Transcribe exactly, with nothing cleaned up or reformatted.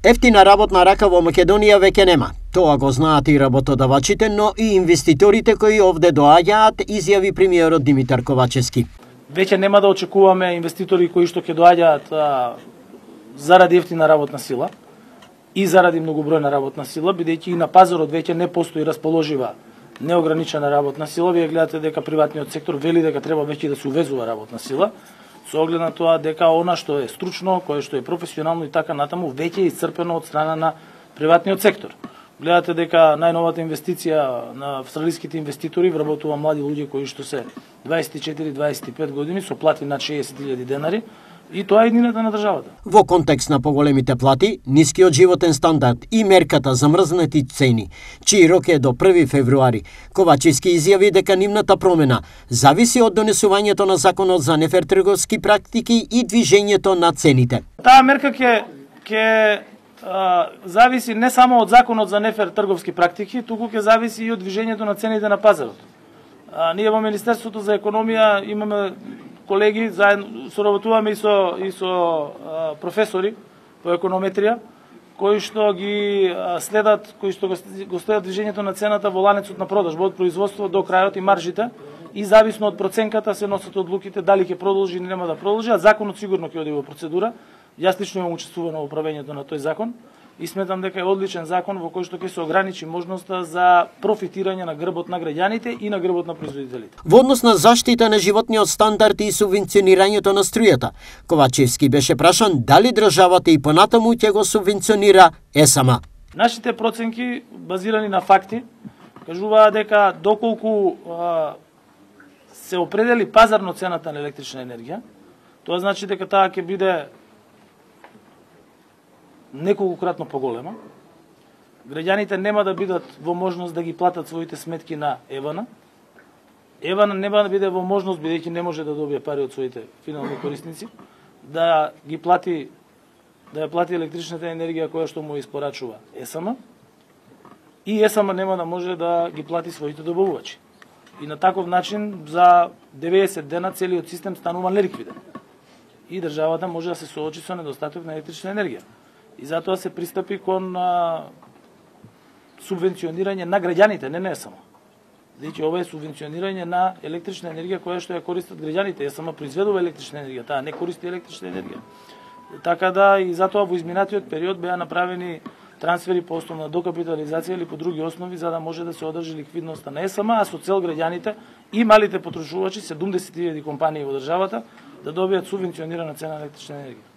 Ефтина работна рака во Македонија веќе нема. Тоа го знаат и работодавачите, но и инвеститорите кои овде доаѓаат, изјави премиерот Димитар Ковачевски. Веќе нема да очекуваме инвеститори кои што ќе доаѓаат а, заради ефтина работна сила и заради многобројна работна сила, бидејќи и на пазарот веќе не постои расположива неограничена работна сила. Вие гледате дека приватниот сектор вели дека треба веќе да се увезува работна сила, со оглед на тоа дека она што е стручно, кое што е професионално и така натаму, веќе е исцрпено од страна на приватниот сектор. Гледате дека најновата инвестиција на австралиските инвеститори вработува млади луѓе кои што се дваесет и четири до дваесет и пет години со плати над шеесет илјади денари, и тоа е иднината на државата. Во контекст на поголемите плати, нискиот животен стандард и мерката за мрзнати цени, чиј рок е до први февруари, Ковачевски изјави дека нивната промена зависи од донесувањето на законот за нефер трговски практики и движењето на цените. Таа мерка ќе ќе зависи не само од законот за нефер трговски практики, туку ќе зависи и од движењето на цените на пазарот. А, ние во Министерството за економија имаме колеги, заедно соработуваме и со и со а, професори по економетрија кои што ги а, следат, кои што го, го следат движењето на цената во ланецот на продажба од производство до крајот и маржите, и зависно од проценката се носат одлуките дали ќе продолжи или нема да продолжи, а законот сигурно ќе оди во процедура. Јас лично имам учествувано во управењето на тој закон и сметам дека е одличен закон во кој што ќе се ограничи можноста за профитирање на грбот на граѓаните и на грбот на производителите. Во однос на заштита на животниот стандард и субвенционирањето на струјата, Ковачевски беше прашан дали државата и понатаму ќе го субвенционира ЕСАМА. Нашите проценки, базирани на факти, кажуваат дека доколку а, се определи пазарно цената на електрична енергија, тоа значи дека таа ќе биде неколкократно поголема. Граѓаните нема да бидат во можност да ги платат своите сметки на ЕВН. ЕВН нема да биде во можност, бидејќи не може да добие пари од своите финални корисници, да ги плати да ја плати електричната енергија која што му испорачува ЕСАМ, и ЕСАМ нема да може да ги плати своите добавувачи. И на таков начин за деветдесет дена целиот систем станува неликвиден. И државата може да се соочи со недостаток на електрична енергија. И затоа се пристапи кон а, субвенционирање на граѓаните, не не само. Значи, ова е субвенционирање на електрична енергија која што ја користат граѓаните. Ја само произведува електрична енергија, таа не користи електрична енергија. Така да и затоа во изминатиот период беа направени трансфери по основна докапитализација или по други основи за да може да се одржи ликвидноста на ЕСАМ, а со цел граѓаните и малите потрошувачи, седумдесет илјади компании во државата, да добијат субвенционирана цена на електрична енергија.